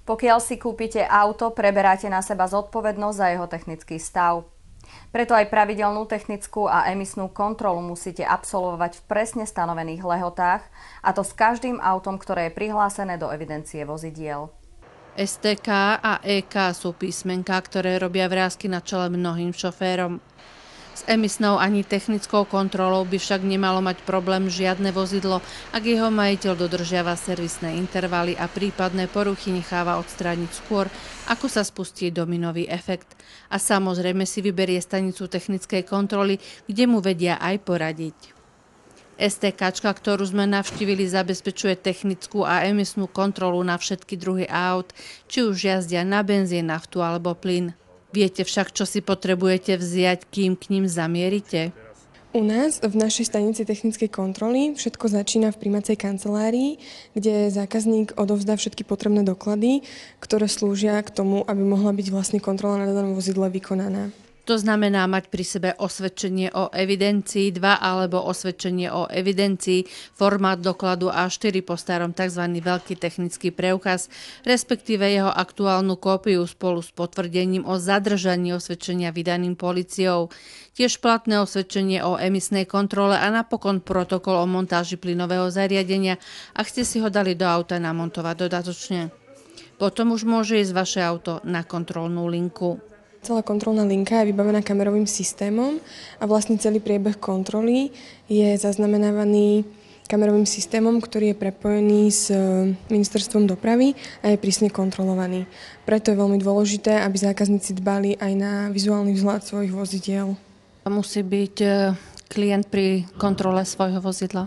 Pokiaľ si kúpite auto, preberáte na seba zodpovednosť za jeho technický stav. Preto aj pravidelnú technickú a emisnú kontrolu musíte absolvovať v presne stanovených lehotách, a to s každým autom, ktoré je prihlásené do evidencie vozidiel. STK a EK sú písmenká, ktoré robia vrásky na čele mnohým šoférom. S emisnou ani technickou kontrolou by však nemalo mať problém žiadne vozidlo, ak jeho majiteľ dodržiava servisné intervaly a prípadné poruchy necháva odstrániť skôr, ako sa spustí dominový efekt. A samozrejme si vyberie stanicu technickej kontroly, kde mu vedia aj poradiť. STK, ktorú sme navštívili, zabezpečuje technickú a emisnú kontrolu na všetky druhy aut, či už jazdia na benzín, naftu alebo plyn. Viete však, čo si potrebujete vziať, kým k ním zamierite? U nás v našej stanici technickej kontroly všetko začína v prijímacej kancelárii, kde zákazník odovzdá všetky potrebné doklady, ktoré slúžia k tomu, aby mohla byť vlastne kontrola na danom vozidle vykonaná. To znamená mať pri sebe osvedčenie o evidencii 2 alebo osvedčenie o evidencii, formát dokladu A4 po starom tzv. Veľký technický preukaz, respektíve jeho aktuálnu kópiu spolu s potvrdením o zadržaní osvedčenia vydaným políciou, tiež platné osvedčenie o emisnej kontrole a napokon protokol o montáži plynového zariadenia, ak ste si ho dali do auta namontovať dodatočne. Potom už môže ísť vaše auto na kontrolnú linku. Celá kontrolná linka je vybavená kamerovým systémom a vlastne celý priebeh kontroly je zaznamenávaný kamerovým systémom, ktorý je prepojený s ministerstvom dopravy a je prísne kontrolovaný. Preto je veľmi dôležité, aby zákazníci dbali aj na vizuálny vzhľad svojich vozidiel. Musí byť klient pri kontrole svojho vozidla?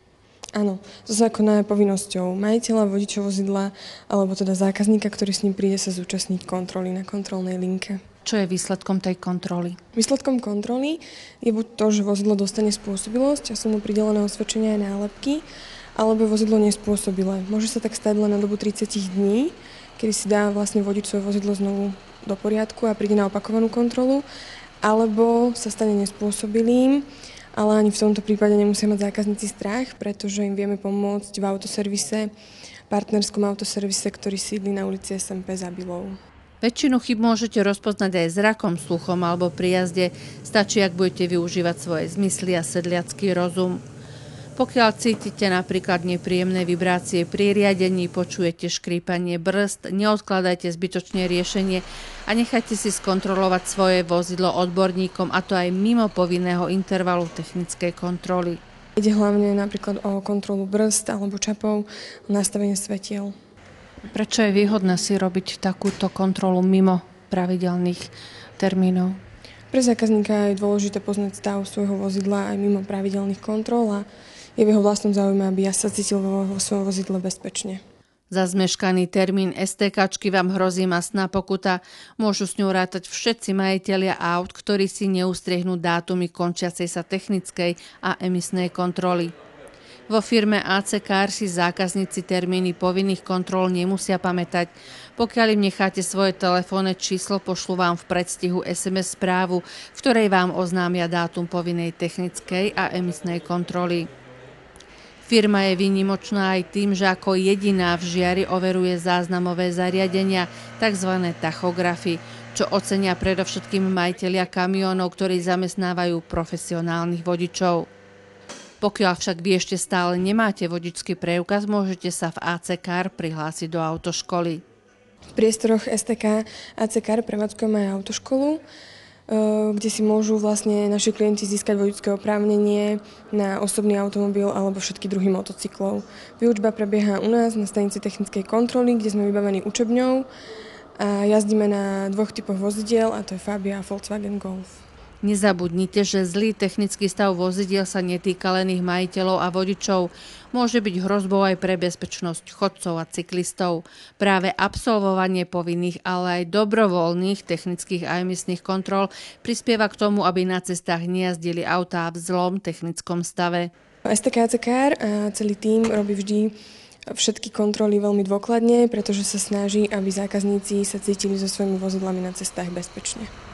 Áno, to zákona je povinnosťou majiteľa, vodiča vozidla alebo teda zákazníka, ktorý s ním príde sa zúčastniť kontroly na kontrolnej linke. Čo je výsledkom tej kontroly? Výsledkom kontroly je buď to, že vozidlo dostane spôsobilosť a sú mu pridelené osvedčenia aj nálepky, alebo vozidlo nespôsobilé. Môže sa tak stať len na dobu 30 dní, kedy si dá vlastne vodič svoje vozidlo znovu do poriadku a príde na opakovanú kontrolu, alebo sa stane nespôsobilým, ale ani v tomto prípade nemusia mať zákazníci strach, pretože im vieme pomôcť v autoservise, partnerskom autoservise, ktorý sídli na ulici SMP Zabilov. Väčšinu chyb môžete rozpoznať aj zrakom, sluchom alebo pri jazde. Stačí, ak budete využívať svoje zmysly a sedliacky rozum. Pokiaľ cítite napríklad nepríjemné vibrácie pri riadení, počujete škrípanie brzd, neodkladajte zbytočne riešenie a nechajte si skontrolovať svoje vozidlo odborníkom, a to aj mimo povinného intervalu technickej kontroly. Ide hlavne napríklad o kontrolu brzd alebo čapov, o nastavenie svetiel. Prečo je výhodné si robiť takúto kontrolu mimo pravidelných termínov? Pre zákazníka je dôležité poznať stav svojho vozidla aj mimo pravidelných kontrol a je v jeho vlastnom záujme, aby sa cítil vo svojom vozidle bezpečne. Za zmeškaný termín STK-čky vám hrozí mastná pokuta. Môžu s ňou rátať všetci majitelia aut, ktorí si neustriehnú dátumy končiacej sa technickej a emisnej kontroly. Vo firme AC Car si zákazníci termíny povinných kontrol nemusia pamätať. Pokiaľ im necháte svoje telefónne číslo, pošlú vám v predstihu SMS správu, v ktorej vám oznámia dátum povinnej technickej a emisnej kontroly. Firma je výnimočná aj tým, že ako jediná v Žiari overuje záznamové zariadenia, tzv. Tachografy, čo ocenia predovšetkým majitelia kamiónov, ktorí zamestnávajú profesionálnych vodičov. Pokiaľ však vy ešte stále nemáte vodičský preukaz, môžete sa v AC Car prihlásiť do autoškoly. V priestoroch STK AC Car prevádzkujeme aj autoškolu, kde si môžu vlastne naši klienti získať vodičské oprávnenie na osobný automobil alebo všetky druhy motocyklov. Výučba prebieha u nás na stanici technickej kontroly, kde sme vybavení učebňou a jazdíme na 2 typoch vozidiel, a to je Fabia a Volkswagen Golf. Nezabudnite, že zlý technický stav vozidiel sa netýka len ich majiteľov a vodičov. Môže byť hrozbou aj pre bezpečnosť chodcov a cyklistov. Práve absolvovanie povinných, ale aj dobrovoľných technických a emisných kontrol prispieva k tomu, aby na cestách nejazdili autá v zlom technickom stave. STK Car a celý tím robí vždy všetky kontroly veľmi dôkladne, pretože sa snaží, aby zákazníci sa cítili so svojimi vozidlami na cestách bezpečne.